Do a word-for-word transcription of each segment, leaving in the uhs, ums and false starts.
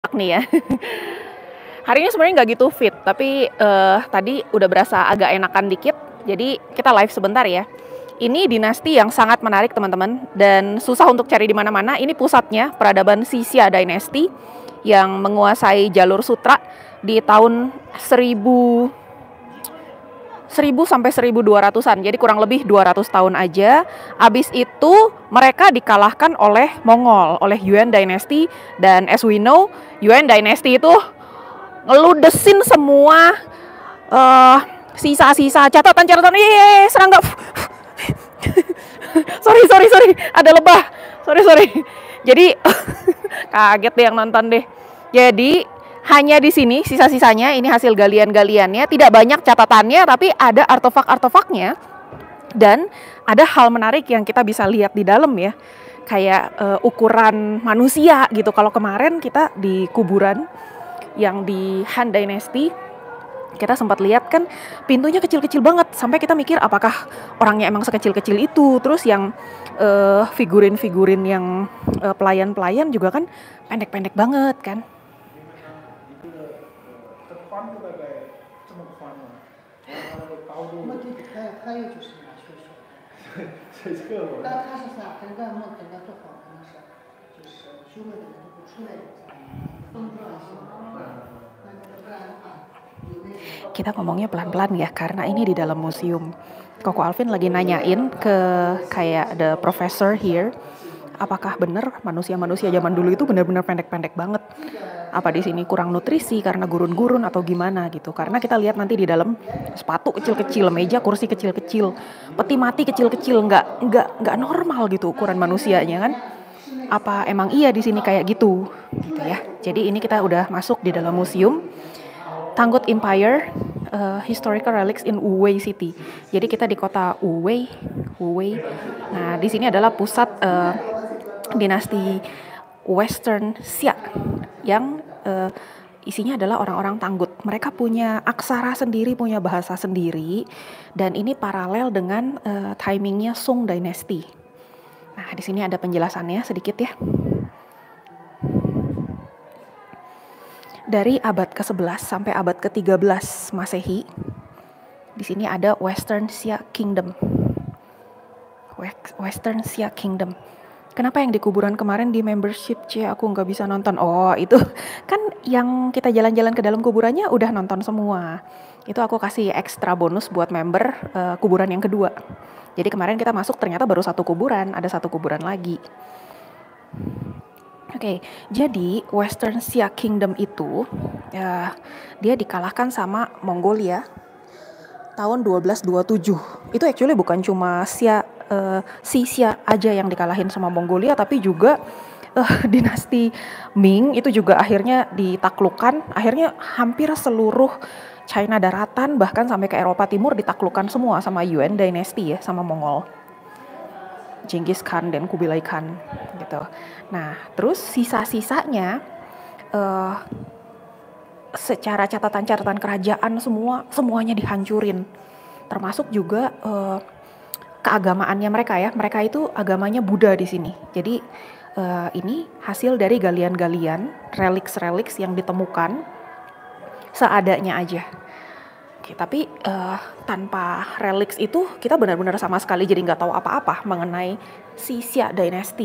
nih ya. Hari ini sebenarnya nggak gitu fit, tapi uh, tadi udah berasa agak enakan dikit. Jadi kita live sebentar ya. Ini dinasti yang sangat menarik teman-teman dan susah untuk cari di mana-mana. Ini pusatnya peradaban Xia Dynasty yang menguasai jalur sutra di tahun seribu seribu sampai seribu dua ratusan. Jadi kurang lebih dua ratus tahun aja. Abis itu mereka dikalahkan oleh Mongol, oleh Yuan Dynasty, dan as we know, Yuan Dynasty itu ngeludesin semua uh, sisa-sisa catatan-catatan. Yeay, serangga. sorry, sorry, sorry. Ada lebah. Sorry, sorry. Jadi kaget deh yang nonton deh. Jadi hanya di sini sisa-sisanya, ini hasil galian-galiannya, tidak banyak catatannya, tapi ada artefak-artefaknya dan ada hal menarik yang kita bisa lihat di dalam ya, kayak uh, ukuran manusia gitu. Kalau kemarin kita di kuburan yang di Han Dynasty, kita sempat lihat kan pintunya kecil-kecil banget, sampai kita mikir apakah orangnya emang sekecil-kecil itu. Terus yang uh, figurin-figurin yang uh, pelayan-pelayan juga kan pendek-pendek banget kan. 但他是啥？整个梦整个做好可能是就是修为的人都不出来，风转型，那不然的话，有那种。 Kita ngomongnya pelan-pelan ya, karena ini di dalam museum. Koko Alvin lagi nanyain ke kayak the professor here, apakah benar manusia-manusia zaman dulu itu benar-benar pendek-pendek banget? Apa di sini kurang nutrisi karena gurun-gurun atau gimana gitu? Karena kita lihat nanti di dalam sepatu kecil-kecil, meja kursi kecil-kecil, peti mati kecil-kecil, nggak nggak nggak normal gitu ukuran manusianya kan? Apa emang iya di sini kayak gitu? Gitu ya. Jadi ini kita udah masuk di dalam museum Tangut Empire, uh, Historical Relics in Wuwei City. Jadi kita di kota Wuwei, Wuwei. Nah di sini adalah pusat uh, dinasti Western Xia yang uh, isinya adalah orang-orang Tangut. Mereka punya aksara sendiri, punya bahasa sendiri, dan ini paralel dengan uh, timingnya Song Dynasty. Nah, di sini ada penjelasannya sedikit ya. Dari abad ke sebelas sampai abad ke tiga belas Masehi, di sini ada Western Xia Kingdom. Western Xia Kingdom. Kenapa yang di kuburan kemarin di membership C aku nggak bisa nonton? Oh itu kan yang kita jalan-jalan ke dalam kuburannya udah nonton semua. Itu aku kasih ekstra bonus buat member uh, kuburan yang kedua. Jadi kemarin kita masuk ternyata baru satu kuburan, ada satu kuburan lagi. Oke, okay, jadi Western Xia Kingdom itu uh, dia dikalahkan sama Mongolia tahun dua belas dua puluh tujuh. Itu actually bukan cuma Xia Uh, si Xia aja yang dikalahin sama Mongolia, tapi juga uh, dinasti Ming itu juga akhirnya ditaklukkan. Akhirnya hampir seluruh China daratan bahkan sampai ke Eropa Timur ditaklukkan semua sama Yuan Dynasty ya, sama Mongol. Genghis Khan dan Kubilai Khan gitu. Nah terus sisa-sisanya uh, secara catatan-catatan kerajaan semua semuanya dihancurin, termasuk juga uh, keagamaannya mereka ya. Mereka itu agamanya Buddha di sini. Jadi uh, ini hasil dari galian-galian, reliks-reliks yang ditemukan seadanya aja. Oke, tapi uh, tanpa reliks itu kita benar-benar sama sekali jadi nggak tahu apa-apa mengenai si Xia Dynasty.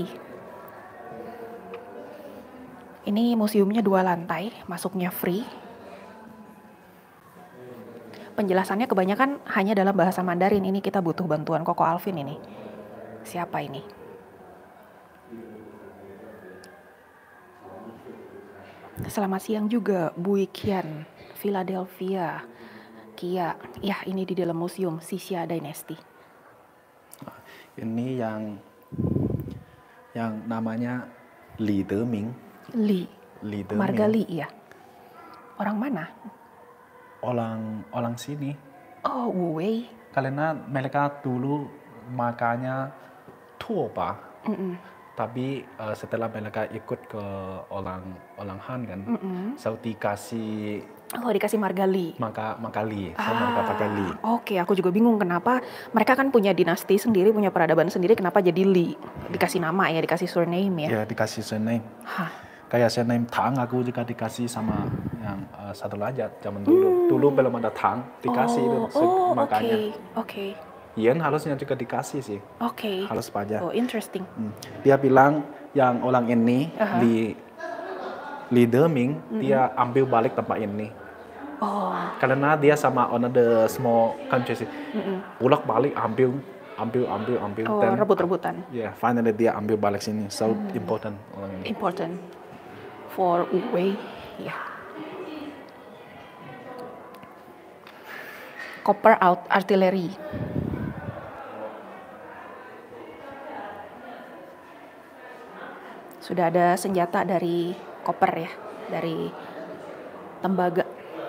Ini museumnya dua lantai, masuknya free. Penjelasannya kebanyakan hanya dalam bahasa Mandarin. Ini kita butuh bantuan Koko Alvin ini. Siapa ini? Selamat siang juga Bu Kian, Philadelphia, Kia. Ya, ini di dalam museum Xia Dynasty. Ini yang yang namanya Li Deming. Li. Li Deming. Margali ya. Orang mana? Orang orang sini. Oh, Wuwei. Karena mereka dulu makanya Tuoba. Mm -mm. Tapi uh, setelah mereka ikut ke orang orang Han kan, mm -mm. so dikasih. Oh, dikasih Margali. Maka Makali, so ah, mereka pakai Li. Oke, okay. Aku juga bingung kenapa mereka kan punya dinasti sendiri, punya peradaban sendiri, kenapa jadi Li? Dikasih nama ya, dikasih surname ya? Ya, dikasih surname. Hah. kayak saya naik tang aku juga dikasih sama yang uh, satu raja zaman dulu. Hmm. Dulu belum ada tang, dikasih oh, itu oh, makanya. Oke, okay. okay. Yen harusnya juga dikasih sih. Oke. Okay. Harus pajak. Oh, interesting. Hmm. Dia bilang yang orang ini uh-huh. di leader Ming, mm-hmm. dia ambil balik tempat ini. Oh. Karena dia sama another small country sih. Mm-hmm. Pulang balik ambil ambil ambil ambil oh, dan rebut-rebutan. Ya, yeah, finally dia ambil balik sini. So mm. important orang ini. Important for Wu-wei. Ya. Yeah. Copper out artillery. Sudah ada senjata dari koper ya, dari tembaga.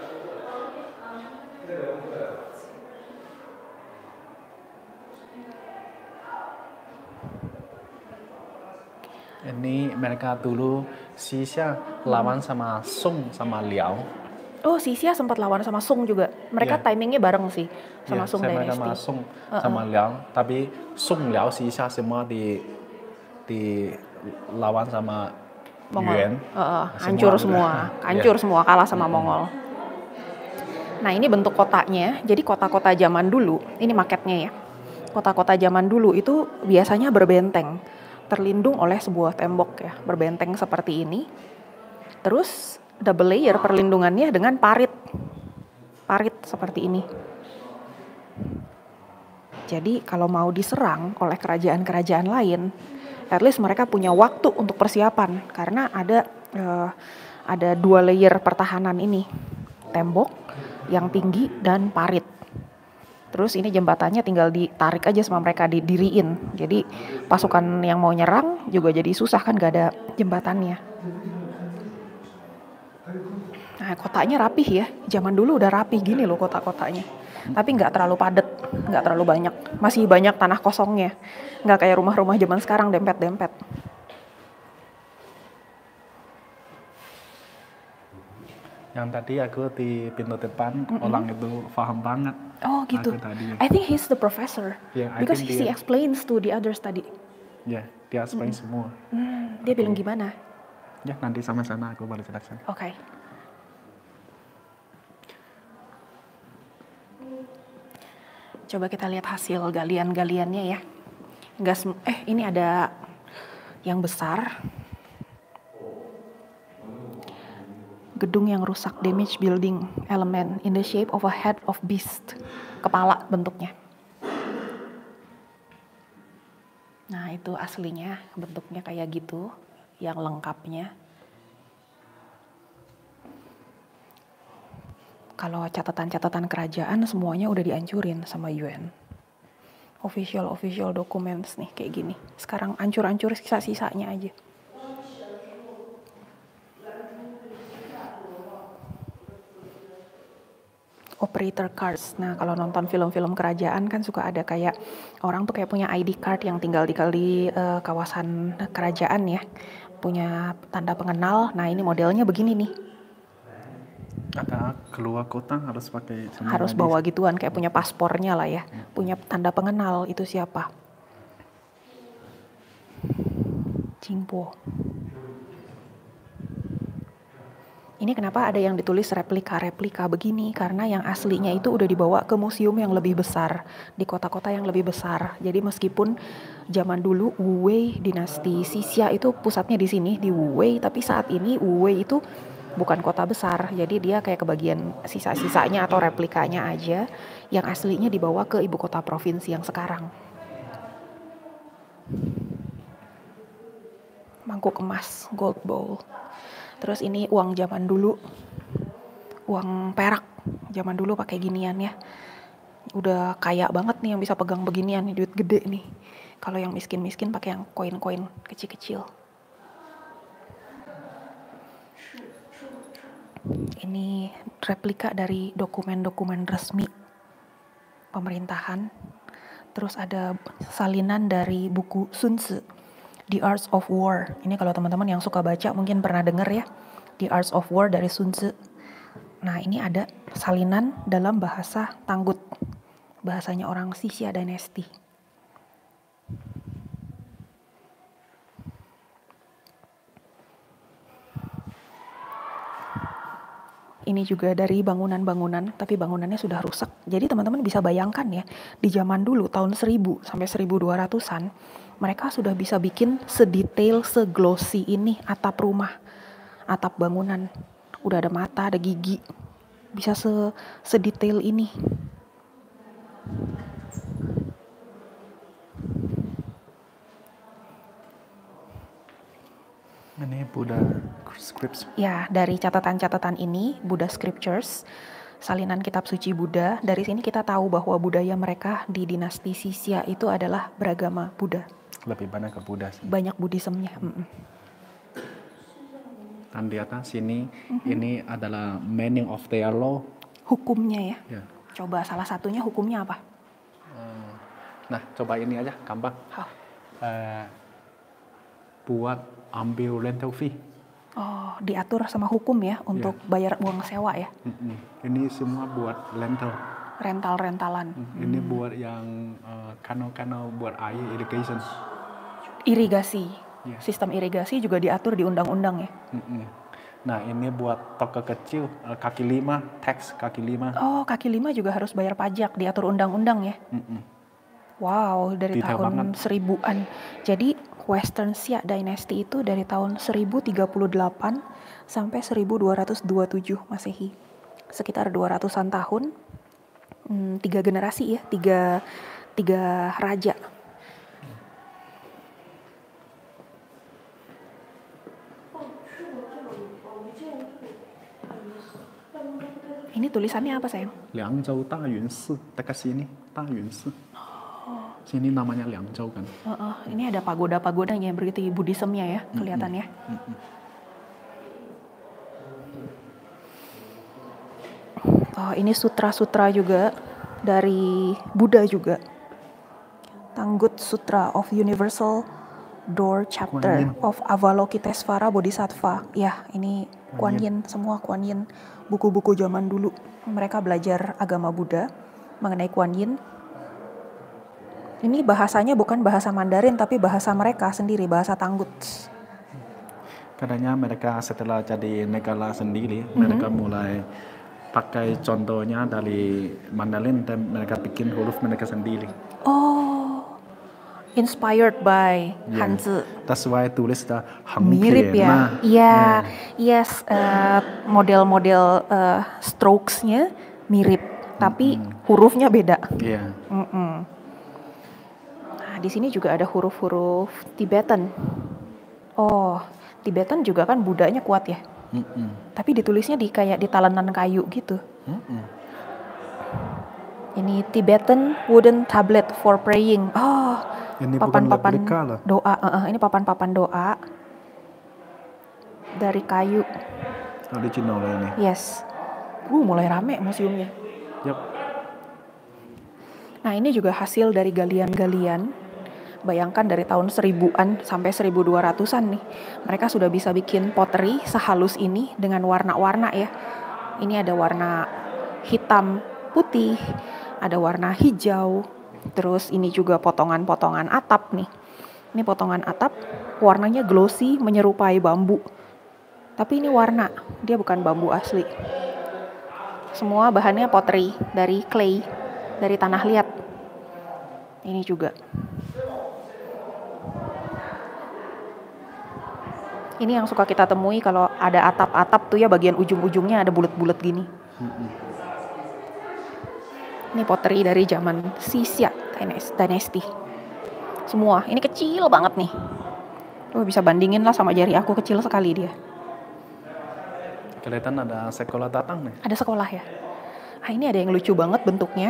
Ini mereka dulu Xia lawan sama Song sama Liao. Oh, Xia sempat lawan sama Song juga. Mereka yeah. timingnya bareng sih sama yeah, Song Dynasty. Sama Song uh-uh. sama Liao, tapi Song Liao Xia semua di di lawan sama Mongol. Yuan. Uh, uh, hancur semua, hancur yeah. semua, kalah sama mm-hmm. Mongol. Nah, ini bentuk kotanya. Jadi kota-kota zaman dulu, ini maketnya ya. Kota-kota zaman dulu itu biasanya berbenteng, terlindung oleh sebuah tembok ya, berbenteng seperti ini. Terus double layer perlindungannya dengan parit. Parit seperti ini. Jadi kalau mau diserang oleh kerajaan-kerajaan lain, at least mereka punya waktu untuk persiapan karena ada uh, ada dua layer pertahanan ini, tembok yang tinggi dan parit. Terus ini jembatannya tinggal ditarik aja sama mereka, didiriin. Jadi pasukan yang mau nyerang juga jadi susah kan, gak ada jembatannya. Nah, kotanya rapih ya. Zaman dulu udah rapih gini loh kota-kotanya. Tapi nggak terlalu padat, nggak terlalu banyak. Masih banyak tanah kosongnya. Nggak kayak rumah-rumah zaman sekarang dempet-dempet. Yang tadi aku di pintu depan, mm-hmm. orang itu paham banget. Oh gitu. I think he's the professor. Yeah, because he dia, explains to the others tadi. Ya, yeah, dia explain mm-hmm. semua. Mm, dia okay. bilang gimana? Ya, nanti sama-sama aku baru jelaskan. Oke. Okay. Coba kita lihat hasil galian-galiannya ya. Gas, eh ini ada yang besar. Gedung yang rusak, damage building element in the shape of a head of beast. Kepala bentuknya. Nah itu aslinya bentuknya kayak gitu, yang lengkapnya. Kalau catatan-catatan kerajaan semuanya udah dihancurin sama Yuan. Official-official documents nih kayak gini. Sekarang hancur-hancur sisa-sisanya aja. Operator cards. Nah, kalau nonton film-film kerajaan kan suka ada kayak orang tuh kayak punya I D card yang tinggal di kali uh, kawasan kerajaan ya. Punya tanda pengenal. Nah, ini modelnya begini nih. Ada keluar kota harus pakai harus bawa gituan kayak punya paspornya lah ya, hmm. punya tanda pengenal itu siapa. Jingpo. Ini kenapa ada yang ditulis replika-replika begini, karena yang aslinya itu udah dibawa ke museum yang lebih besar di kota-kota yang lebih besar. Jadi meskipun zaman dulu Wu-wei dinasti Xia itu pusatnya di sini di Wu-wei, tapi saat ini Wu-wei itu bukan kota besar, jadi dia kayak kebagian sisa-sisanya atau replikanya aja, yang aslinya dibawa ke ibu kota provinsi yang sekarang. Mangkuk emas, gold bowl. Terus ini uang zaman dulu, uang perak zaman dulu pakai ginian ya. Udah kaya banget nih yang bisa pegang beginian nih, duit gede nih. Kalau yang miskin-miskin pakai yang koin-koin kecil-kecil. Ini replika dari dokumen-dokumen resmi pemerintahan. Terus ada salinan dari buku Sun Tzu, The Arts of War. Ini kalau teman-teman yang suka baca mungkin pernah dengar ya, The Arts of War dari Sun Tzu. Nah ini ada salinan dalam bahasa Tanggut, bahasanya orang Xia Dynasty. ini juga dari bangunan-bangunan, tapi bangunannya sudah rusak. Jadi teman-teman bisa bayangkan ya, di zaman dulu tahun seribu sampai seribu dua ratusan, mereka sudah bisa bikin sedetail, seglossy ini atap rumah, atap bangunan. Udah ada mata, ada gigi, bisa se sedetail ini. Ini Buddha Scripts. Ya, dari catatan-catatan ini, Buddha Scriptures, salinan kitab suci Buddha, dari sini kita tahu bahwa budaya mereka di dinasti Sisya itu adalah beragama Buddha. Lebih banyak ke Buddha sih. Banyak Buddhismnya. Mm-mm. Dan di atas sini, mm-hmm. ini adalah meaning of their law. Hukumnya ya. Ya. Coba salah satunya hukumnya apa? Uh, nah, coba ini aja, gampang. Uh, buat ambil rental fee. Oh, diatur sama hukum ya untuk yeah. bayar uang sewa ya? Mm-mm. Ini semua buat rental. Rental-rentalan. Mm. Ini hmm. buat yang uh, kanal-kanal buat air irrigation. Irigasi. Yeah. Sistem irigasi juga diatur di undang-undang ya? Mm-mm. Nah, ini buat toko kecil, uh, kaki lima, tax kaki lima. Oh, kaki lima juga harus bayar pajak, diatur undang-undang ya? Mm-mm. Wow, dari Detail tahun banget. seribuan. Jadi Western Xia Dynasty itu dari tahun seribu tiga puluh delapan sampai seribu dua ratus dua puluh tujuh Masehi. Sekitar dua ratusan tahun, hmm, tiga generasi ya, tiga, tiga raja. Ini tulisannya apa sayang? Liangzhou Dayun Si, dekat sini, Dayun Si. Sini namanya Liangzhou kan. Uh, uh, ini ada pagoda-pagodanya berarti Buddhismnya ya kelihatannya. Mm-mm. Oh, ini sutra-sutra juga dari Buddha juga. Tanggut Sutra of Universal Door Chapter of Avalokitesvara Bodhisattva. Ya, ini Kuan Yin, semua Kuan Yin. Buku-buku zaman dulu. Mereka belajar agama Buddha mengenai Kuan Yin. Ini bahasanya bukan bahasa Mandarin tapi bahasa mereka sendiri, bahasa Tanggut. Katanya mereka setelah jadi negara sendiri, mm-hmm. mereka mulai pakai contohnya dari Mandarin dan mereka bikin huruf mereka sendiri. Oh, inspired by yeah. Hanzi. That's why tulis dah Hang Mirip ya. Nah, iya, yeah. yes, uh, model-model uh, strokes-nya mirip, tapi mm-hmm. hurufnya beda. Iya. Yeah. Di sini juga ada huruf-huruf Tibetan. Oh, Tibetan juga kan Buddhanya kuat ya. Mm-mm. Tapi ditulisnya di kayak di talenan kayu gitu. Mm-mm. Ini Tibetan wooden tablet for praying. Oh, ini papan-papan bukan doa. Uh, uh, ini papan-papan doa dari kayu. Original lah ini. Yes. Uh, mulai rame museumnya. Yep. Nah, ini juga hasil dari galian-galian. Bayangkan dari tahun seribuan sampai seribu dua ratusan nih. Mereka sudah bisa bikin pottery sehalus ini dengan warna-warna ya. Ini ada warna hitam putih, ada warna hijau. Terus ini juga potongan-potongan atap nih. Ini potongan atap, warnanya glossy, menyerupai bambu. Tapi ini warna, dia bukan bambu asli. Semua bahannya pottery dari clay, dari tanah liat. Ini juga. Ini yang suka kita temui kalau ada atap-atap tuh ya bagian ujung-ujungnya ada bulat-bulat gini. Mm-hmm. Ini pottery dari zaman Sisya Dynasty. Semua, ini kecil banget nih. Tuh bisa bandingin lah sama jari aku, kecil sekali dia. Kelihatan ada sekolah datang nih. Ada sekolah ya. Ah, ini ada yang lucu banget bentuknya.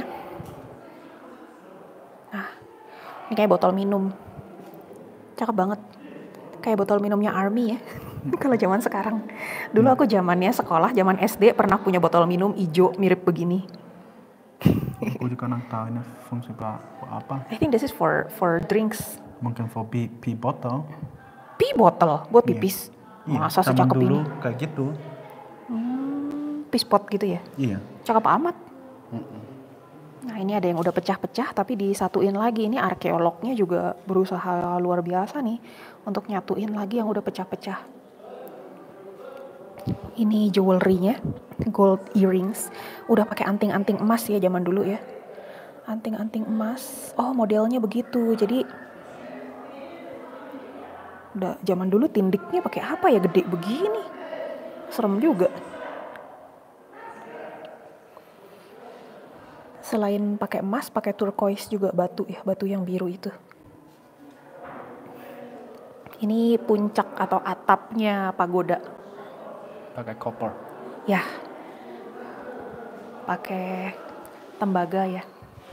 Nah, ini kayak botol minum. Cakep banget. Kayak botol minumnya Army ya. Kalau zaman sekarang. Dulu aku zamannya sekolah, zaman S D pernah punya botol minum hijau mirip begini. Aku juga nggak tahu ini fungsi apa. I think this is for for drinks. Mungkin for pee, pee bottle. Pee bottle buat pipis. Iya. Masa Zaman secakep dulu ini? kayak gitu. Hmm, pee spot gitu ya? Iya. Cakep amat. Mm-mm. Nah, ini ada yang udah pecah-pecah tapi disatuin lagi. Ini arkeolognya juga berusaha luar biasa nih untuk nyatuin lagi yang udah pecah-pecah. Ini jewelry-nya, gold earrings. Udah pakai anting-anting emas ya zaman dulu ya. Anting-anting emas. Oh, modelnya begitu. Jadi udah zaman dulu tindiknya pakai apa ya, gede begini. Serem juga. Selain pakai emas, pakai turquoise juga batu ya, batu yang biru itu. Ini puncak atau atapnya pagoda. Pakai copper. Ya. Pakai tembaga ya.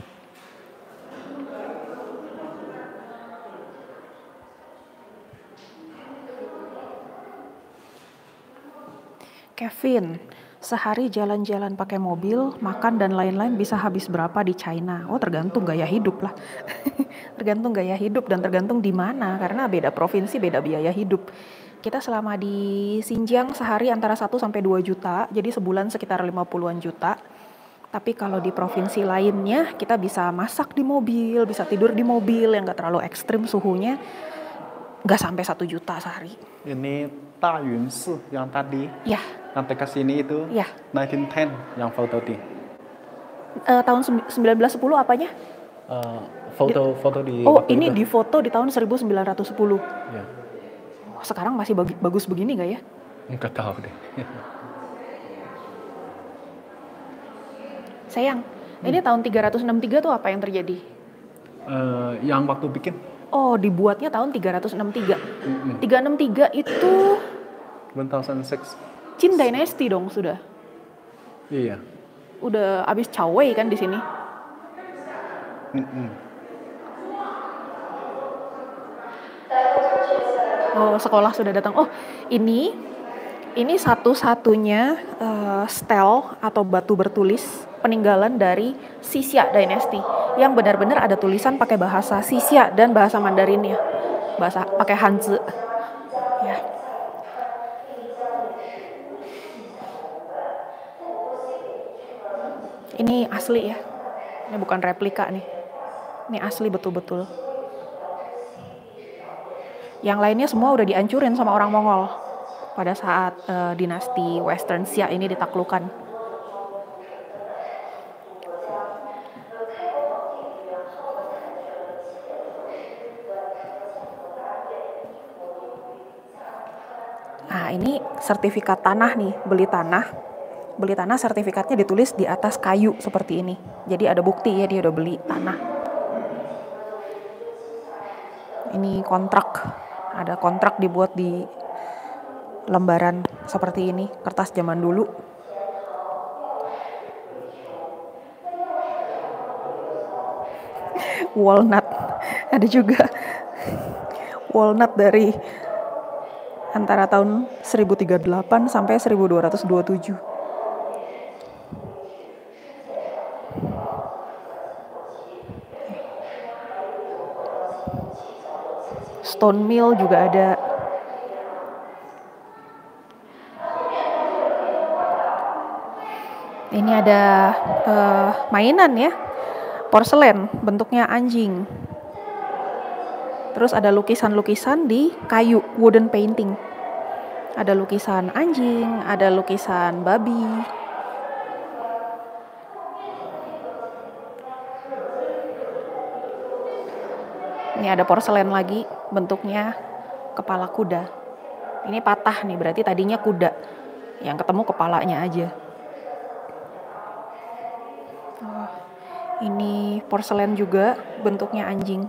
Kevin, sehari jalan-jalan pakai mobil, makan dan lain-lain bisa habis berapa di China? Oh, tergantung gaya hidup lah. Tergantung gaya hidup dan tergantung di mana, karena beda provinsi, beda biaya hidup. Kita selama di Xinjiang sehari antara satu sampai dua juta, jadi sebulan sekitar lima puluhan juta. Tapi kalau di provinsi lainnya, kita bisa masak di mobil, bisa tidur di mobil yang nggak terlalu ekstrim suhunya, nggak sampai satu juta sehari. Ini Dayunsi yang tadi. Ya. Nanti ke sini itu Ya. nineteen ten yang foto di. Uh, tahun sembilan belas sepuluh apanya? Uh, foto di, foto di. Oh, ini itu. Di foto di tahun seribu sembilan ratus sepuluh. Ya. Sekarang masih bagi, bagus begini nggak ya? Nggak tahu deh. Sayang, hmm. ini tahun tiga ratus enam puluh tiga tuh apa yang terjadi? Uh, yang waktu bikin. Oh, dibuatnya tahun tiga ratus enam puluh tiga. Mm-hmm. tiga ratus enam puluh tiga itu seribu enam. Qin Dynasty dong sudah. Iya. Udah abis Cao Wei kan di sini. Mm-mm. Oh, sekolah sudah datang. Oh, ini ini satu-satunya uh, stel atau batu bertulis peninggalan dari Xixia Dynasty yang benar-benar ada tulisan pakai bahasa Xixia dan bahasa Mandarinnya. Bahasa pakai Hanzi. Ya. Ini asli ya. Ini bukan replika nih. Ini asli betul-betul. Yang lainnya semua udah dihancurin sama orang Mongol pada saat uh, dinasti Western Xia ini ditaklukkan. Nah, ini sertifikat tanah nih, beli tanah. Beli tanah sertifikatnya ditulis di atas kayu seperti ini. Jadi ada bukti ya dia udah beli tanah. Ini kontrak. Ada kontrak dibuat di lembaran seperti ini, kertas zaman dulu. Walnut. Ada juga walnut dari antara tahun seribu tiga puluh delapan sampai seribu dua ratus dua puluh tujuh. Stone mill juga ada. Ini ada uh, mainan ya, porselen bentuknya anjing. Terus ada lukisan-lukisan di kayu, wooden painting. Ada lukisan anjing, ada lukisan babi. Ini ada porselen lagi, bentuknya kepala kuda. Ini patah nih, berarti tadinya kuda. Yang ketemu kepalanya aja. Oh, ini porselen juga, bentuknya anjing.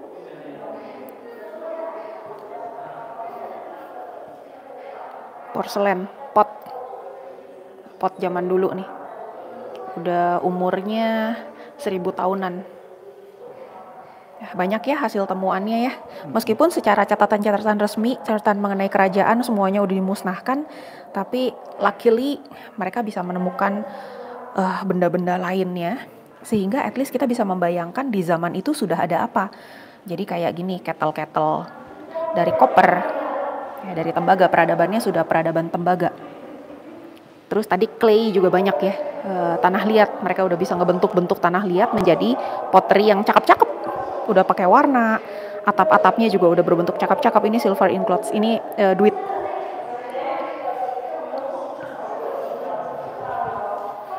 Porselen, pot. Pot zaman dulu nih. Udah umurnya seribu tahunan. Banyak ya hasil temuannya ya. Meskipun secara catatan-catatan resmi, catatan mengenai kerajaan semuanya udah dimusnahkan, tapi luckily mereka bisa menemukan uh, benda-benda lainnya, sehingga at least kita bisa membayangkan di zaman itu sudah ada apa. Jadi kayak gini, kettle-kettle dari koper, ya, dari tembaga, peradabannya sudah peradaban tembaga. Terus tadi clay juga banyak ya, uh, tanah liat, mereka udah bisa ngebentuk-bentuk tanah liat menjadi pottery yang cakep-cakep. Udah pakai warna, atap-atapnya juga udah berbentuk cakep-cakep. Ini silver in cloth, ini uh, duit.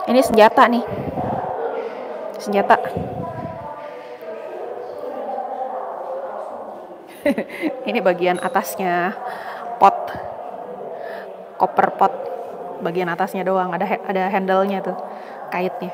Ini senjata nih. Senjata. Ini bagian atasnya pot. Koper pot. Bagian atasnya doang, ada ada handle-nya tuh, kaitnya.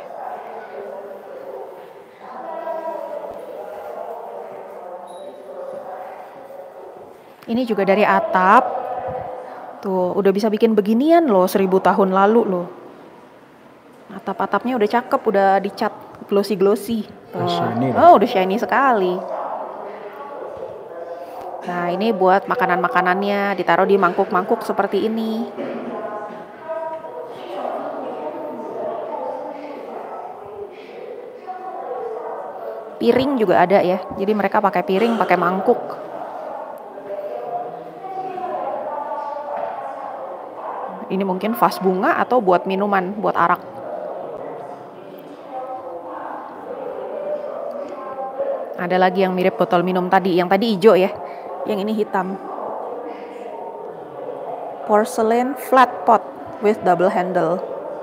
Ini juga dari atap. Tuh, udah bisa bikin beginian loh, seribu tahun lalu loh. Atap-atapnya udah cakep, udah dicat glossy-glossy. Oh, udah shiny sekali. Nah, ini buat makanan-makanannya, ditaruh di mangkuk-mangkuk seperti ini. Piring juga ada ya, jadi mereka pakai piring, pakai mangkuk. Ini mungkin vas bunga atau buat minuman, buat arak. Ada lagi yang mirip botol minum tadi, yang tadi hijau ya, yang ini hitam. Porcelain flat pot with double handle.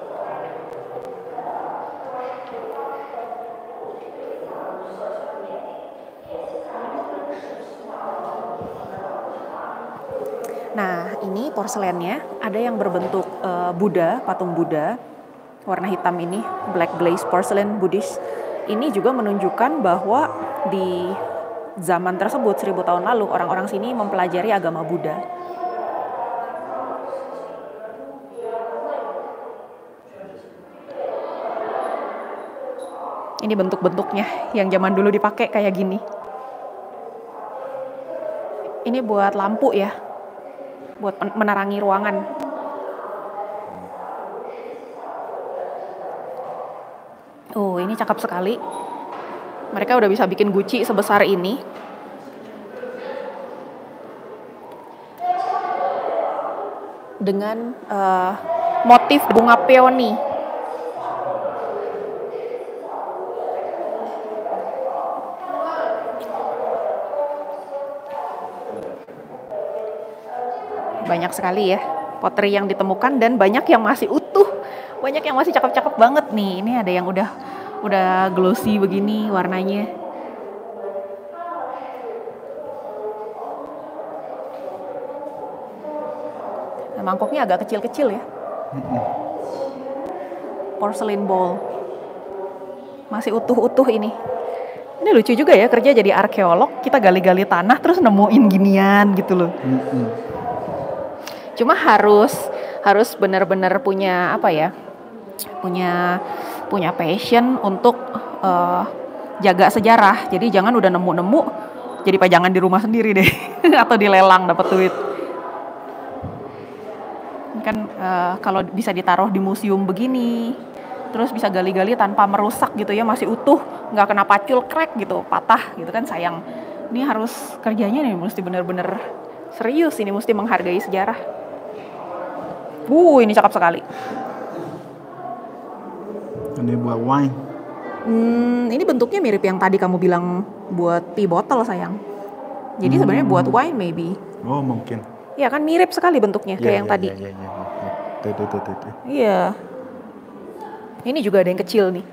Nah, ini porselennya ada yang berbentuk uh, Buddha, patung Buddha, warna hitam ini, black glaze porcelain Buddhist. Ini juga menunjukkan bahwa di zaman tersebut, seribu tahun lalu, orang-orang sini mempelajari agama Buddha. Ini bentuk-bentuknya yang zaman dulu dipakai kayak gini. Ini buat lampu ya, buat menerangi ruangan. Oh, ini cakep sekali. Mereka udah bisa bikin guci sebesar ini. Dengan uh, motif bunga peony. Banyak sekali ya pottery yang ditemukan dan banyak yang masih utuh, banyak yang masih cakep-cakep banget nih. Ini ada yang udah udah glossy begini warnanya. Nah, mangkoknya agak kecil-kecil ya. Porcelain bowl masih utuh-utuh ini. Ini lucu juga ya, kerja jadi arkeolog, kita gali-gali tanah terus nemuin ginian gitu loh. Cuma harus harus benar-benar punya apa ya, punya punya passion untuk uh, jaga sejarah. Jadi jangan udah nemu-nemu jadi pajangan di rumah sendiri deh atau dilelang dapat duit. Kan uh, kalau bisa ditaruh di museum begini, terus bisa gali-gali tanpa merusak gitu ya, masih utuh, nggak kena pacul, crack gitu, patah gitu kan sayang. Ini harus kerjanya nih mesti benar-benar serius, ini mesti menghargai sejarah. Uh, ini cakep sekali. Ini buat wine. Hmm, ini bentuknya mirip yang tadi kamu bilang buat tea bottle sayang. Jadi hmm. sebenarnya buat wine maybe. Oh mungkin. Ya kan mirip sekali bentuknya kayak ya, yang ya, tadi. Iya. Ya, ya, ya. Tuh, tuh, tuh, tuh. Iya. Ini juga ada yang kecil nih.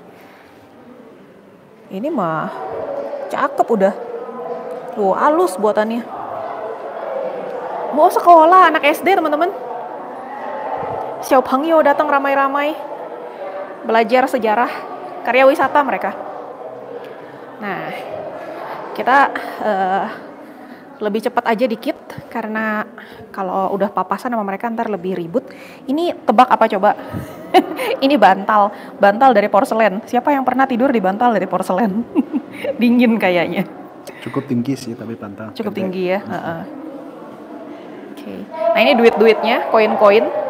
Ini mah cakep udah. Tuh halus buatannya. Mau sekolah anak S D teman-teman. Xiao Pengyo datang ramai-ramai belajar sejarah, karya wisata mereka. Nah, kita uh, lebih cepat aja dikit karena kalau udah papasan sama mereka ntar lebih ribut. Ini tebak apa coba? Ini bantal, bantal dari porselen. Siapa yang pernah tidur di bantal dari porselen? Dingin kayaknya. Cukup tinggi sih tapi bantal. Cukup gede. Tinggi ya. Uh-uh. Oke. Okay. Nah ini duit-duitnya, koin-koin.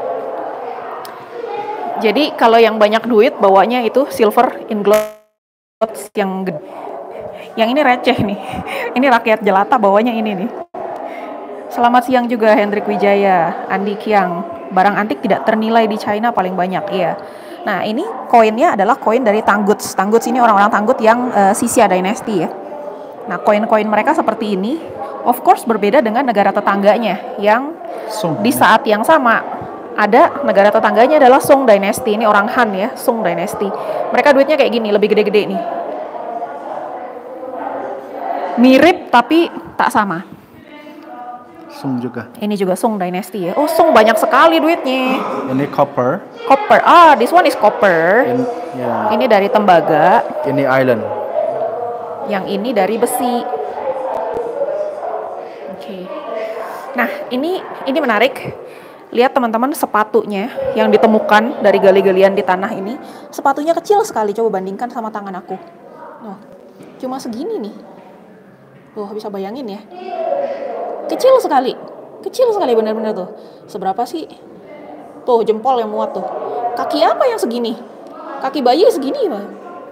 Jadi kalau yang banyak duit bawanya itu silver ingots yang gede. Yang ini receh nih. Ini rakyat jelata bawanya ini nih. Selamat siang juga Hendrik Wijaya, Andi Kiang. Barang antik tidak ternilai di China paling banyak, iya. Nah ini koinnya adalah koin dari Tangguts. Tangguts ini orang-orang Tanggut yang uh, Xia Dynasty ya. Nah koin-koin mereka seperti ini. Of course berbeda dengan negara tetangganya yang di saat yang sama ada negara tetangganya adalah Song Dynasty. Ini orang Han ya, Song Dynasty. Mereka duitnya kayak gini, lebih gede-gede nih. Mirip tapi tak sama. Song juga. Ini juga Song Dynasty ya. Oh, Song banyak sekali duitnya. Ini copper. Copper. Ah, this one is copper. In, yeah. Ini dari tembaga. Ini iron. Yang ini dari besi. Oke. Okay. Nah, ini ini menarik. Lihat teman-teman sepatunya yang ditemukan dari gali-galian di tanah ini. Sepatunya kecil sekali. Coba bandingkan sama tangan aku. Oh, cuma segini nih. Tuh, bisa bayangin ya. Kecil sekali. Kecil sekali benar-benar tuh. Seberapa sih? Tuh, jempol yang muat tuh. Kaki apa yang segini? Kaki bayi segini, Pak.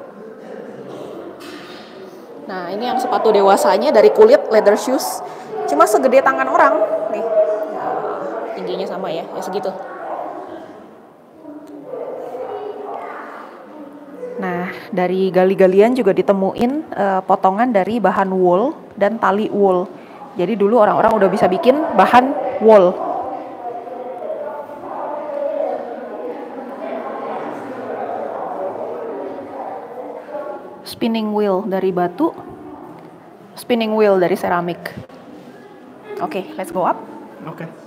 Nah, ini yang sepatu dewasanya dari kulit, leather shoes. Cuma segede tangan orang. Nih. Ya, tingginya sama ya, ya segitu. Nah, dari gali-galian juga ditemuin uh, potongan dari bahan wool dan tali wool. Jadi dulu orang-orang udah bisa bikin bahan wool. Spinning wheel dari batu, spinning wheel dari seramik. Oke, okay, let's go up. Oke. Okay.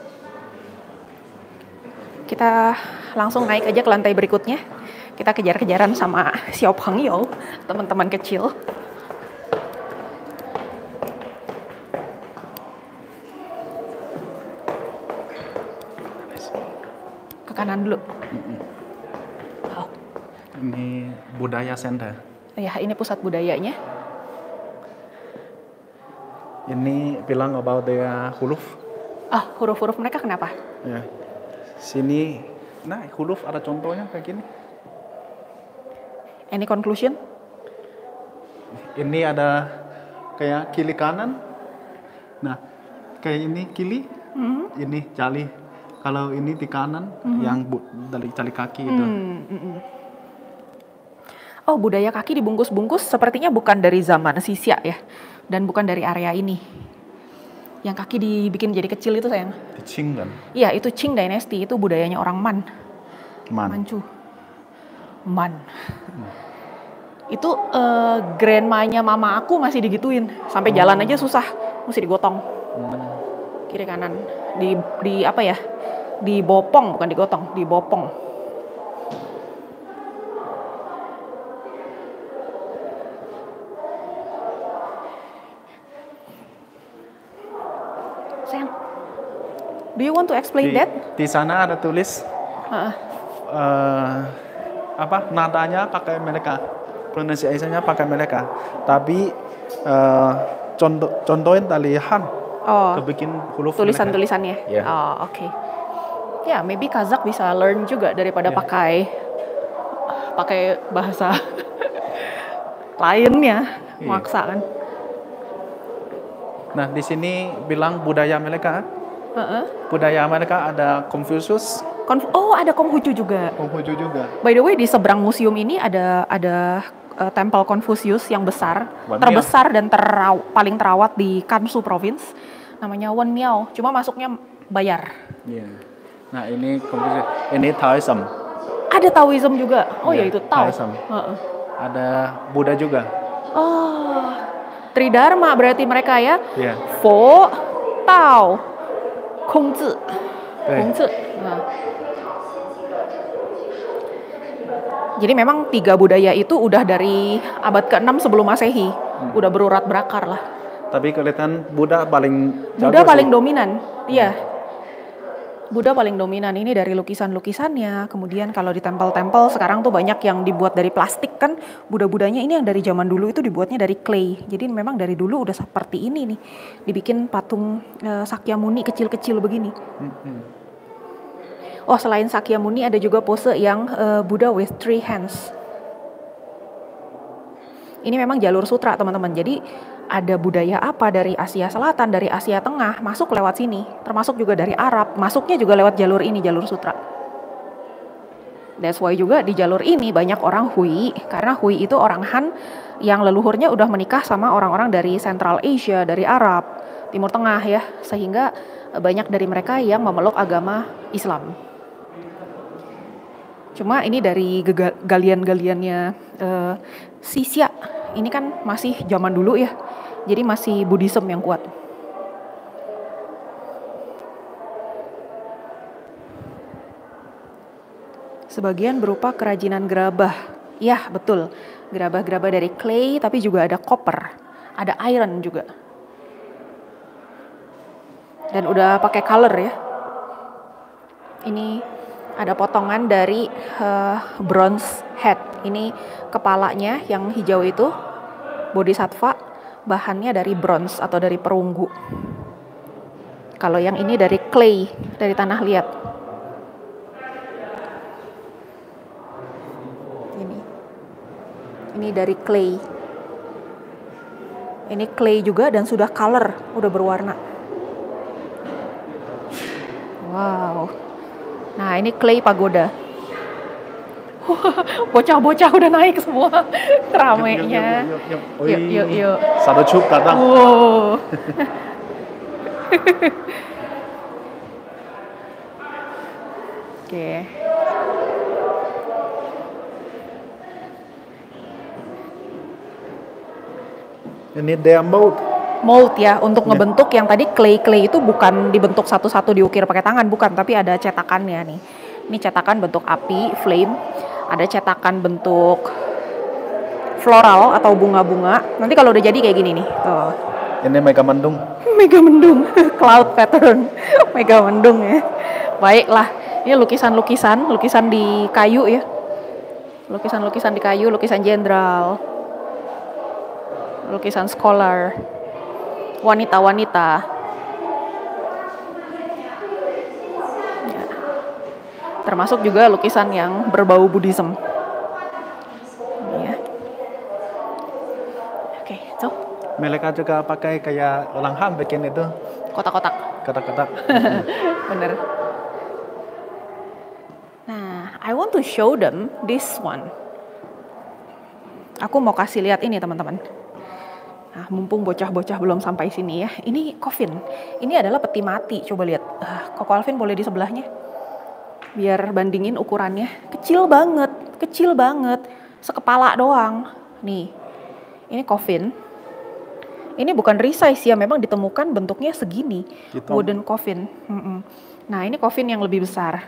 Kita langsung naik aja ke lantai berikutnya. Kita kejar-kejaran sama Xiao Pengyou, teman-teman kecil. Ke kanan dulu. Oh. Ini budaya center. Ya, ini pusat budayanya. Ini bilang about their huruf. Ah, huruf-huruf mereka kenapa? Ya. Sini, nah huruf ada contohnya kayak gini. Any conclusion? Ini ada kayak kiri kanan. Nah, kayak ini kiri, mm-hmm. ini jali. Kalau ini di kanan, mm-hmm. yang bu- dari jali kaki itu. Mm-hmm. Oh, budaya kaki dibungkus-bungkus sepertinya bukan dari zaman Xia ya, dan bukan dari area ini. Yang kaki dibikin jadi kecil itu sayang. Di Qing kan? Iya, itu Qing Dynasty, itu budayanya orang Man. Man. Manchu. Man. Hmm. Itu uh, grandma-nya mama aku masih digituin, sampai jalan aja susah, mesti digotong. Hmm. Kiri kanan, di di apa ya? Dibopong, bukan digotong, dibopong. Sayang, do you want to explain di, that? Di sana ada tulis uh-uh. uh, apa nadanya pakai mereka, pronunciation-nya pakai mereka, tapi uh, contoh contohin dari Han, oh, kebikin huruf tulisan-tulisannya. Yeah. Oh, oke. Okay. Ya, yeah, maybe Kazakh bisa learn juga daripada yeah. pakai pakai bahasa lainnya, yeah. maksa kan. Nah, di sini bilang budaya mereka. Uh-uh. Budaya mereka ada Confucius. Konf- oh, ada Konghucu juga. Konghucu juga. By the way, di seberang museum ini ada ada uh, tempel Confucius yang besar, Wan terbesar Miao. Dan teraw- paling terawat di Kansu Province. Namanya Wan Miao. Cuma masuknya bayar. Iya. Yeah. Nah, ini Confucius. Ini Taoism. Ada Taoism juga. Oh yeah, ya itu Tao. Taoism. Uh-uh. Ada Buddha juga. Oh. Tridharma berarti mereka ya. Yeah. Fo, Tao, Kongzi. Kongzi. Nah. Jadi memang tiga budaya itu udah dari abad keenam sebelum Masehi. Hmm. Udah berurat berakar lah. Tapi kelihatan Buddha paling Buddha paling sih. dominan. Iya. Hmm. Buddha paling dominan ini dari lukisan-lukisannya. Kemudian kalau di tempel-tempel sekarang tuh banyak yang dibuat dari plastik kan. Buddha-Budanya ini yang dari zaman dulu itu dibuatnya dari clay. Jadi memang dari dulu udah seperti ini nih. Dibikin patung uh, Sakyamuni kecil-kecil begini. Mm-hmm. Oh, selain Sakyamuni ada juga pose yang uh, Buddha with three hands. Ini memang jalur sutra teman-teman. Jadi ada budaya apa dari Asia Selatan, dari Asia Tengah, masuk lewat sini. Termasuk juga dari Arab, masuknya juga lewat jalur ini, jalur sutra. That's why juga di jalur ini banyak orang Hui, karena Hui itu orang Han yang leluhurnya udah menikah sama orang-orang dari Central Asia, dari Arab, Timur Tengah ya. Sehingga banyak dari mereka yang memeluk agama Islam. Cuma ini dari gega- galian-galiannya uh, si Xia. Ini kan masih zaman dulu ya. Jadi masih Buddhism yang kuat. Sebagian berupa kerajinan gerabah. Ya, betul. Gerabah-gerabah dari clay, tapi juga ada copper. Ada iron juga. Dan udah pakai color ya. Ini ada potongan dari uh, bronze head. Ini kepalanya yang hijau itu, bodhisattva, bahannya dari bronze atau dari perunggu. Kalau yang ini dari clay, dari tanah liat. Ini dari clay. Ini clay juga dan sudah color, udah berwarna. Wow. Nah, ini clay pagoda. Bocah-bocah udah naik semua. Ramenya. Yuk, yuk, yuk, Yuk, yuk, yuk. Satu cup datang. Wow. Oke. Okay. Ini dia mold. Mold ya, untuk ngebentuk yang tadi clay-clay itu bukan dibentuk satu-satu diukir pakai tangan, bukan, tapi ada cetakannya nih. Ini cetakan bentuk api, flame. Ada cetakan bentuk floral atau bunga-bunga. Nanti kalau udah jadi kayak gini nih. Tuh. Ini mega mendung. Mega mendung, cloud pattern. Mega mendung ya. Baiklah, ini lukisan-lukisan, lukisan di kayu ya. Lukisan-lukisan di kayu, lukisan jenderal. Lukisan scholar, wanita-wanita. Ya. Termasuk juga lukisan yang berbau Buddhism. Ya. Oke, so. Mereka juga pakai kayak orang Han bikin itu. Kotak-kotak. Kotak-kotak. Bener. Nah, I want to show them this one. Aku mau kasih lihat ini teman-teman. Nah, mumpung bocah-bocah belum sampai sini ya. Ini coffin. Ini adalah peti mati. Coba lihat. Uh, Koko Alvin boleh di sebelahnya. Biar bandingin ukurannya. Kecil banget. Kecil banget. Sekepala doang. Nih. Ini coffin. Ini bukan resize ya. Memang ditemukan bentuknya segini. Gitu. Wooden coffin. Mm-mm. Nah, ini coffin yang lebih besar.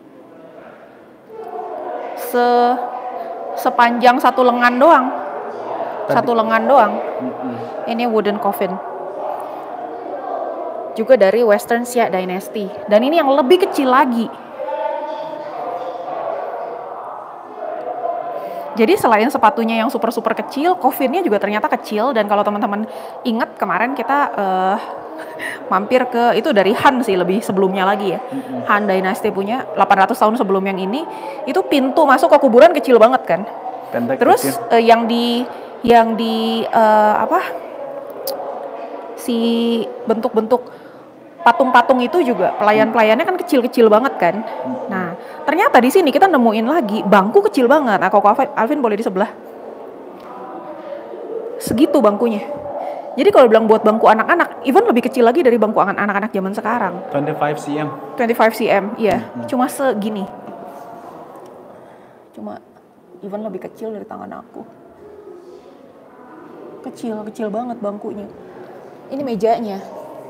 Se sepanjang satu lengan doang. Satu lengan doang. Mm-hmm. Ini wooden coffin. Juga dari Western Xia Dynasty. Dan ini yang lebih kecil lagi. Jadi selain sepatunya yang super-super kecil, coffinnya juga ternyata kecil. Dan kalau teman-teman ingat kemarin kita uh, mampir ke, itu dari Han sih, lebih sebelumnya lagi ya. Mm-hmm. Han Dynasty punya, delapan ratus tahun sebelum yang ini. Itu pintu masuk ke kuburan kecil banget kan. Pendek. Terus uh, yang di yang di uh, apa si bentuk-bentuk patung-patung itu juga pelayan-pelayannya kan kecil-kecil banget kan. Nah ternyata di sini kita nemuin lagi bangku kecil banget. Nah Koko Alvin, Alvin boleh di sebelah. Segitu bangkunya. Jadi kalau bilang buat bangku anak-anak, even lebih kecil lagi dari bangku anak-anak zaman sekarang. dua puluh lima sentimeter. dua puluh lima sentimeter, iya. Hmm. Cuma segini. Cuma even lebih kecil dari tangan aku. Kecil, kecil banget bangkunya. Ini mejanya.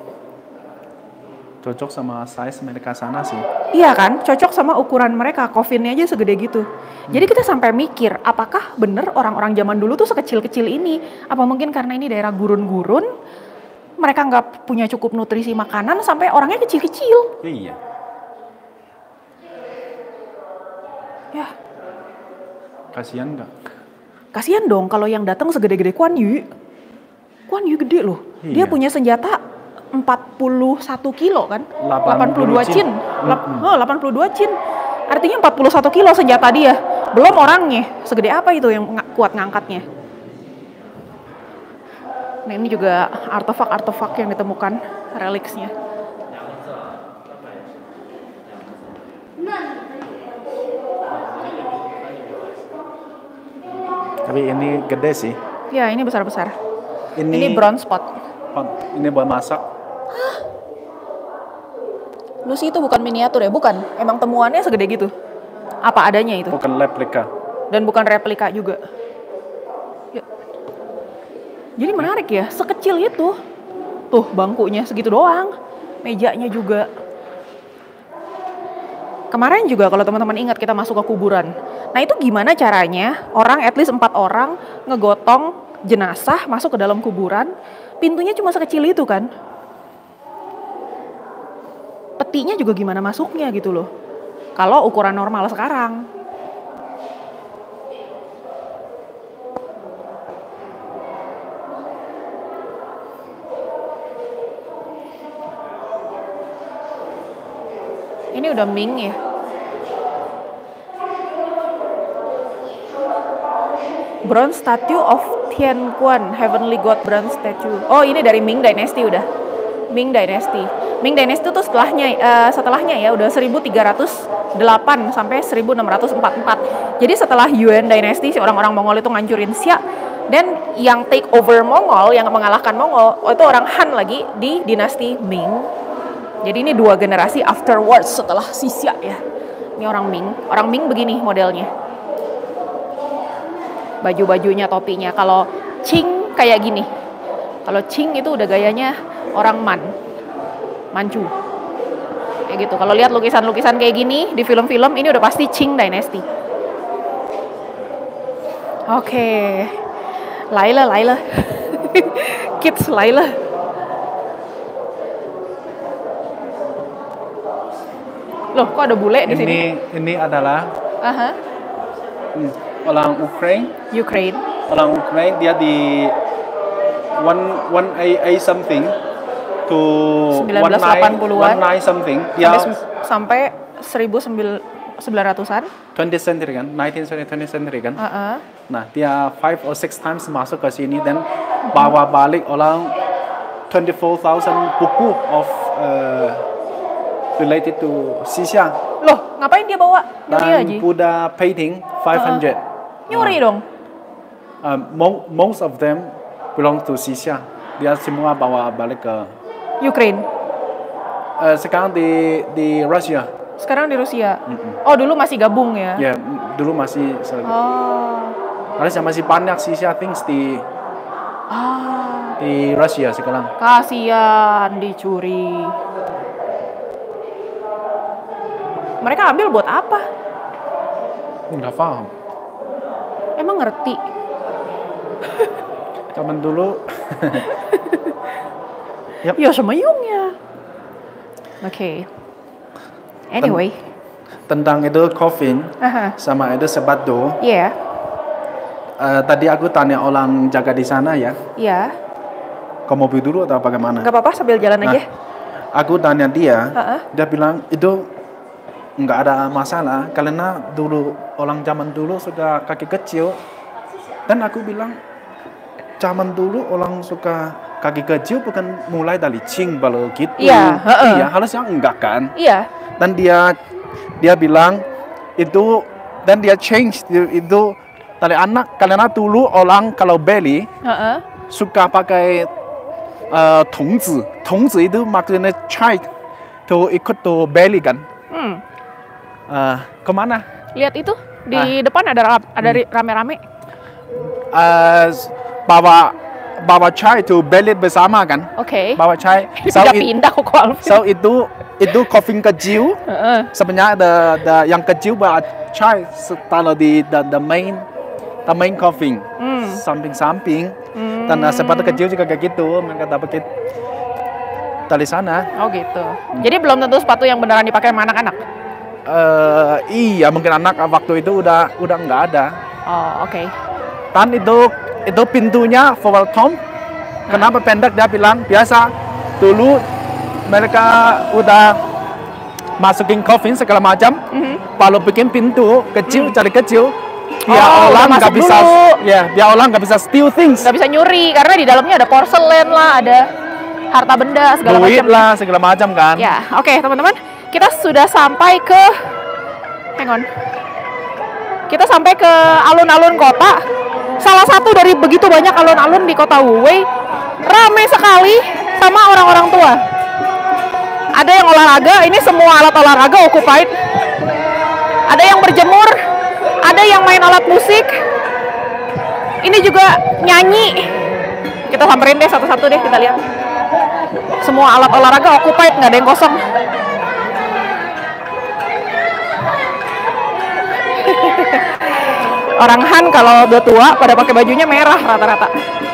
Cocok sama size mereka sana sih. Iya kan, cocok sama ukuran mereka. Coffinnya aja segede gitu. Hmm. Jadi kita sampai mikir, apakah bener orang-orang zaman dulu tuh sekecil-kecil ini? Apa mungkin karena ini daerah gurun-gurun, mereka nggak punya cukup nutrisi makanan sampai orangnya kecil-kecil? Iya. Ya. Kasian nggak? Kasian dong kalau yang datang segede-gede Kuan Yu. Kuan Yu gede loh. Iya. Dia punya senjata empat puluh satu kilo kan? delapan puluh dua chin. Hmm. Oh, delapan puluh dua chin. Artinya empat puluh satu kilo senjata dia. Belum orangnya. Segede apa itu yang ng- kuat ngangkatnya. Nah ini juga artefak-artefak yang ditemukan. Reliksnya. Tapi ini gede sih. Ya ini besar-besar. Ini, ini bronze pot. Ini buat masak. Hah? Lucy itu bukan miniatur ya? Bukan. Emang temuannya segede gitu? apa adanya itu. Bukan replika. Dan bukan replika juga. Ya. Jadi menarik ya, sekecil itu. Tuh bangkunya segitu doang. Mejanya juga. Kemarin juga kalau teman-teman ingat kita masuk ke kuburan. Nah itu gimana caranya orang at least empat orang ngegotong jenazah masuk ke dalam kuburan. Pintunya cuma sekecil itu kan. Petinya juga gimana masuknya gitu loh. Kalau ukuran normal sekarang. Ini udah Ming ya. Bronze statue of Tian Quan, Heavenly God bronze statue. Oh ini dari Ming Dynasty udah. Ming Dynasty. Ming Dynasty itu setelahnya uh, setelahnya ya udah seribu tiga ratus delapan sampai seribu enam ratus empat puluh empat. Jadi setelah Yuan Dynasty si orang-orang Mongol itu ngancurin Xia dan yang take over Mongol yang mengalahkan Mongol oh, itu orang Han lagi di dinasti Ming. Jadi ini dua generasi afterwards setelah si Xia ya. Ini orang Ming. Orang Ming begini modelnya. Baju-bajunya, topinya. Kalau Qing kayak gini. Kalau Qing itu udah gayanya orang Man. Manchu. Kayak gitu. Kalau lihat lukisan-lukisan kayak gini di film-film ini udah pasti Qing Dynasty. Oke. Okay. Laila, Laila. Kids Laila. Loh, kok ada bule di ini, sini? Ini adalah Aha. hmm, orang Ukraine. Ukraine. Orang Ukraine dia di one one a a something to sembilan belas delapan puluhan one nine something. Dia sampai seribu sembilan ratusan. twentieth century kan, nineteenth century, twentieth century kan. Uh-uh. Nah, dia five or six times masuk ke sini dan bawa balik orang twenty-four thousand buku of uh, related to Xixia. Loh, ngapain dia bawa? Nyuri Dan aja. Buddha painting five hundred. Uh-uh. Nyuri uh. dong. Uh, mo most of them belong to Xixia. Dia semua bawa balik ke Ukraine. Uh, sekarang di di Rusia. Sekarang di Rusia. Mm-mm. Oh, dulu masih gabung ya? Ya, yeah, dulu masih. Oh. Harusnya masih banyak Xixia things di Ah. di Rusia sekarang. Kasian dicuri. Mereka ambil buat apa? Nggak paham. Emang ngerti? Zaman dulu. Yep. Ya semayungnya. Oke. Okay. Anyway. Tentang itu coffin Aha. sama itu sepatu. Iya. Yeah. Uh, tadi aku tanya orang jaga di sana ya. Iya. Ke mobil dulu atau bagaimana? Gak apa-apa sambil jalan Nah, aja. Aku tanya dia, Uh-uh. dia bilang itu nggak ada masalah karena dulu orang zaman dulu suka kaki kecil. Dan aku bilang zaman dulu orang suka kaki kecil bukan mulai dari Qing baru gitu. Iya, uh-uh. Iya, harusnya enggak kan? Iya. Dan dia dia bilang itu dan dia change itu dari anak karena dulu orang kalau beli Uh-uh. suka pakai uh, tongzi. Tongzi itu maksudnya child tuh ikut tuh beli kan. Hmm. Uh, kemana? Lihat itu di Ah. depan ada ada Hmm. rame-rame. Uh, bawa bawa chai tuh beli bersama kan. Oke. Okay. Bawa chai. So, Pindah-pindah kok Alvin. so itu itu coffin kecil. Uh-uh. Sebenarnya ada ada yang kecil buat chai taruh di the, the main the main coffin. Hmm. Samping-samping. Hmm. Dan uh, sepatu kecil juga kayak gitu. Mereka dapat dari sana. Oh gitu. Jadi belum tentu sepatu yang beneran dipakai sama anak-anak. Uh, iya mungkin anak waktu itu udah udah nggak ada. Oh oke. Okay. Dan itu itu pintunya for welcome. Kenapa pendek dia bilang biasa dulu mereka udah masukin coffin segala macam. Mm-hmm. Kalau bikin pintu kecil, Mm. cari kecil, biar Oh, orang udah nggak masuk bisa, dulu. ya biar orang nggak bisa steal things, Gak bisa nyuri karena di dalamnya ada porselen lah, ada harta benda segala duit macam. lah segala macam kan. Ya, oke okay, teman-teman, kita sudah sampai ke, hang on, kita sampai ke alun-alun kota. Salah satu dari begitu banyak alun-alun di kota Wuwei, ramai sekali sama orang-orang tua. Ada yang olahraga, ini semua alat olahraga occupied. Ada yang berjemur, ada yang main alat musik. Ini juga nyanyi. Kita samperin deh satu-satu deh, kita lihat. Semua alat olahraga occupied, nggak ada yang kosong. Orang Han kalau udah tua pada pakai bajunya merah rata-rata.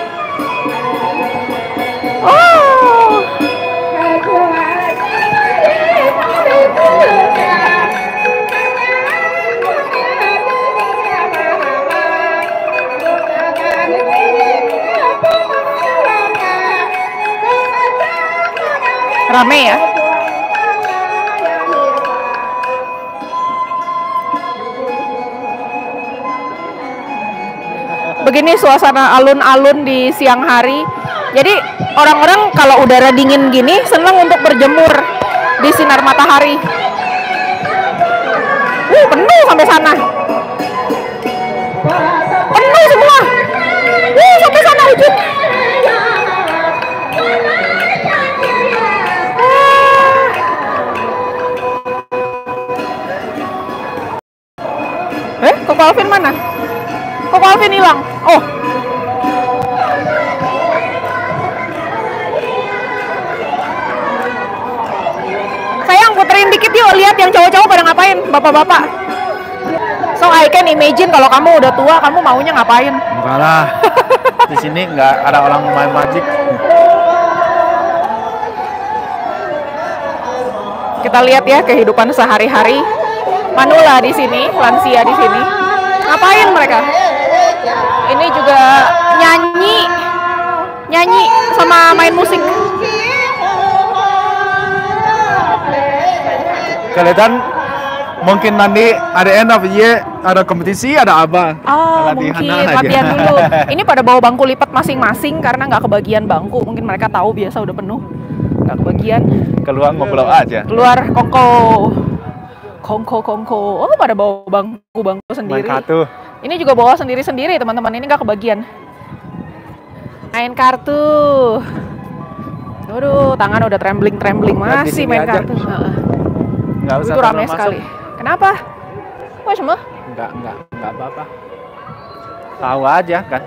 Oh. Rame ya. Begini suasana alun-alun di siang hari. Jadi orang-orang kalau udara dingin gini senang untuk berjemur di sinar matahari. Uh, penuh sampai sana. Penuh semua. Uh, sampai sana ujung. Eh, Koko Alvin mana? Koko Alvin hilang. Oh. Sayang, puterin dikit yuk, lihat yang cowok-cowok pada ngapain, bapak-bapak. So I can imagine kalau kamu udah tua, kamu maunya ngapain? Enggak lah. Di sini nggak ada orang main magic. Kita lihat ya kehidupan sehari-hari. Manula di sini, lansia di sini. Ngapain mereka? Ini juga nyanyi, nyanyi sama main musik. Kelihatan mungkin nanti ada end of year, ada kompetisi, ada apa? Oh, Latihan mungkin aja. latihan dulu. Ini pada bawa bangku lipat masing-masing karena nggak kebagian bangku. Mungkin mereka tahu biasa udah penuh, nggak kebagian. Keluar ngobrol aja. Keluar kongko, kongko, kongko. Oh, pada bawa bangku-bangku sendiri. Main kartu. Ini juga bawa sendiri-sendiri teman-teman. Ini nggak kebagian. Main kartu. Waduh, tangan udah trembling-trembling Lihat di masih sini main aja. kartu. Heeh. Nggak usah Itu ramai terlalu sekali. masuk. Kenapa? Wah, semua? Nggak, nggak, nggak apa-apa. Tahu aja kan.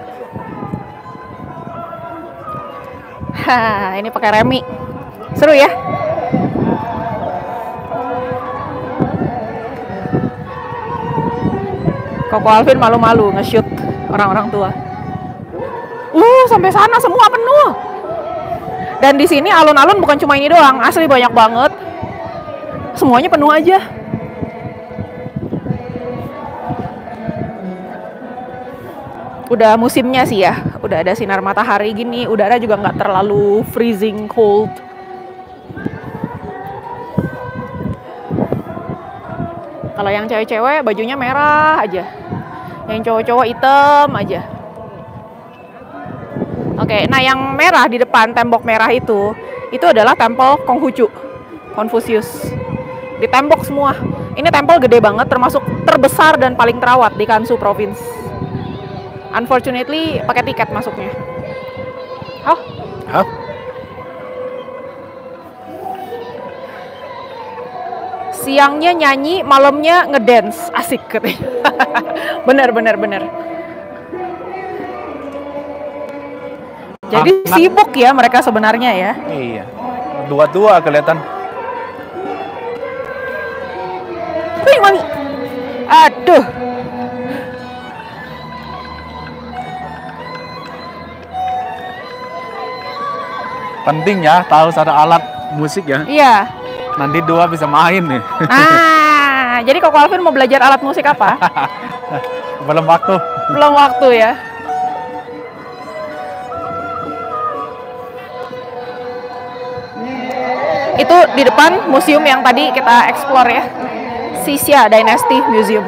Hah, ini pakai remi. Seru ya? Koko Alvin malu-malu nge-shoot orang-orang tua. Uh, sampai sana semua penuh. Dan di sini alun-alun bukan cuma ini doang, asli banyak banget. Semuanya penuh aja. Udah musimnya sih ya, udah ada sinar matahari gini, udara juga nggak terlalu freezing cold. Kalau yang cewek-cewek bajunya merah aja, yang cowok-cowok hitam aja. Oke, nah yang merah di depan tembok merah itu, itu adalah tempel Konghucu, Confucius. Di tembok semua. Ini tempel gede banget, termasuk terbesar dan paling terawat di Gansu Province. Unfortunately, pakai tiket masuknya. Oh, Hah? siangnya nyanyi, malamnya ngedance, asik katanya. Bener, bener, bener. Jadi Hangat. sibuk ya mereka sebenarnya ya. Iya. Dua-dua kelihatan. Wih, wangi. Aduh. Penting ya tahu satu alat musik ya. Iya. Nanti dua bisa main nih. Ah, jadi Koko Alvin mau belajar alat musik apa? Belum waktu. Belum waktu ya. Itu di depan museum yang tadi kita explore ya. Xia Dynasty Museum.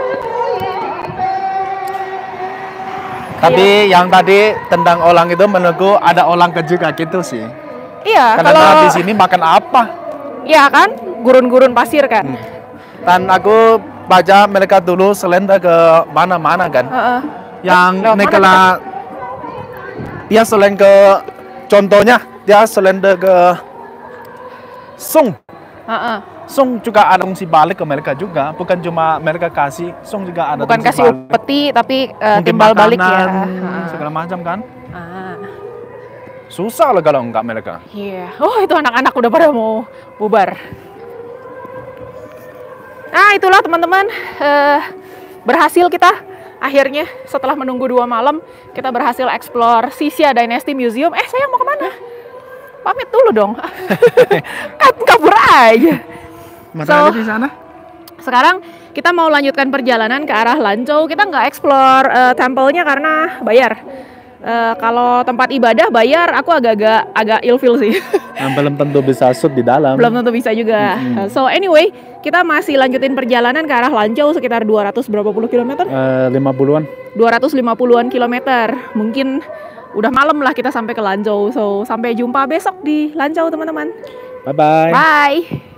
Tapi yang tadi tentang orang itu menurutku ada orang juga gitu sih. Iya, Karena kalau di sini makan apa? iya kan, gurun-gurun pasir kan. Hmm. Dan aku baca mereka dulu selenda ke mana-mana kan. Heeh. Yang Lewat mana Nikola dia selain ke contohnya dia selenda ke Song. Heeh. Song juga ada fungsi balik ke mereka juga, bukan cuma mereka kasih, Song juga ada Bukan fungsi kasih balik. upeti tapi uh, Mungkin timbal balik ya. makanan, segala macam kan. Ah. Susah lah kalau enggak mereka. Iya. Yeah. Oh, itu anak-anak udah pada mau bubar. Nah, itulah teman-teman, uh, berhasil kita akhirnya setelah menunggu dua malam, kita berhasil explore Xixia Dynasty Museum. Eh, saya mau kemana? Pamit dulu dong. Kan kabur aja. Mana So, ada di sana? Sekarang kita mau lanjutkan perjalanan ke arah Lanzhou. Kita nggak explore uh, temple-nya karena bayar. Uh, kalau tempat ibadah bayar, aku agak-agak agak ilfil sih. Nah, belum tentu bisa shoot di dalam. Belum tentu bisa juga. Mm-hmm. So anyway, kita masih lanjutin perjalanan ke arah Lanzhou sekitar dua ratus berapa puluh kilometer? Uh, lima puluhan. dua ratus lima puluhan kilometer. Mungkin udah malam lah kita sampai ke Lanzhou. So sampai jumpa besok di Lanzhou teman-teman. Bye-bye. Bye.